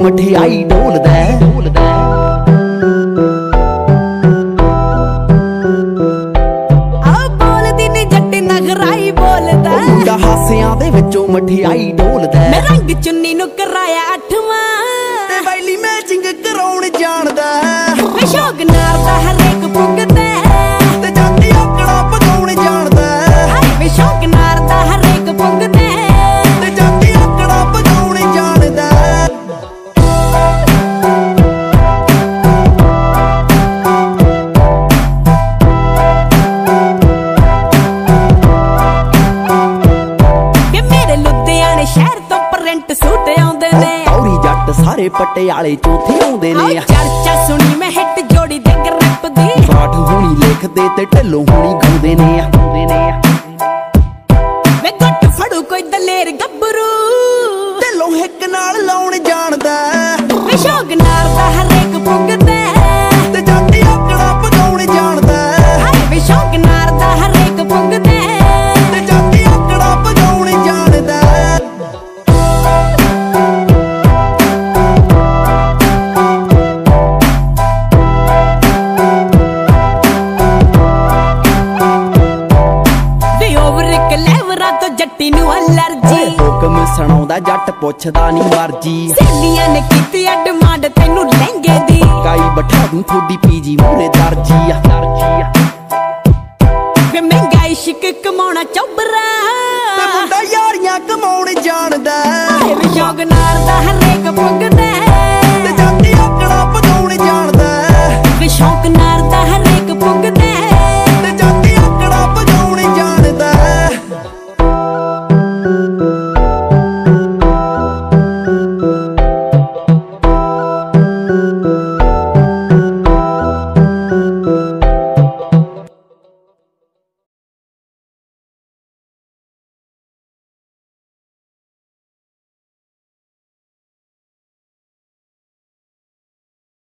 ਮਠਿਆਈ ਢੋਲਦਾ ਮੁੰਡਾ ਹਾਸਿਆਂ ਦੇ ਵਿੱਚੋਂ ਮਠਿਆਈ ਢੋਲਦਾ ਮੈਂ ਰੰਗ ਚੁੰਨੀ ਨੂੰ ਕਰਾਇਆ 8ਵਾਂ ਤੇ ਵੈਲੀ ਮੈਚਿੰਗ ਕਰਾਉਣ ਜਾਣਦਾ ਮੈਂ ਸ਼ੌਕ ਨਾਲ ਦਾ ਹਰੇਕ ਪੁੱਗਦਾ ਤੇ ਜਾਂਦੀ ਆਕੜਾ ਪਕਾਉਣ ਜਾਣਦਾ ਮੈਂ ਸ਼ੌਕ ਨਾਲ ਦਾ ਹਰੇਕ ਪੁੱਗਦਾ ਤੇ ਜਾਂਦੀ ਆਕੜਾ ਪਕਾਉਣ ਜਾਣਦਾ शहर तो प्रिंट सूट आउंदे ने औरी जट सारे पटियाले चौथे आउंदे ने चर्चा सुनी मैं हिट जोड़ी दे रैप दी साठ हुणी लिखदे ते ढिल्लों हुणी गाउंदे ने मैं गट फड़ू कोई दलेर गब्बरू ढिल्लों हिक नाल लाउण जाणदा मैं शौक नाल दा हरेक पुगदा ते जाती आकड़ा पकाउण जाणदा मैं शौक नाल दा हरेक पुगदा ते जाती आकड़ा पकाउण जाणदा जट्टी नू अलर्जी हुकम सुनाउंदा जट पुछदा नी मर्जी सहेलियां ने कीती डिमांड तैनू लहंगे दी काई बैठा दूं थोड़ी पीजी मूरे दर्जी वे महंगा इश्क कमाउणा चौबरा ते मुंडा यारियां कमाउण जाणदा वे शौक नाल दा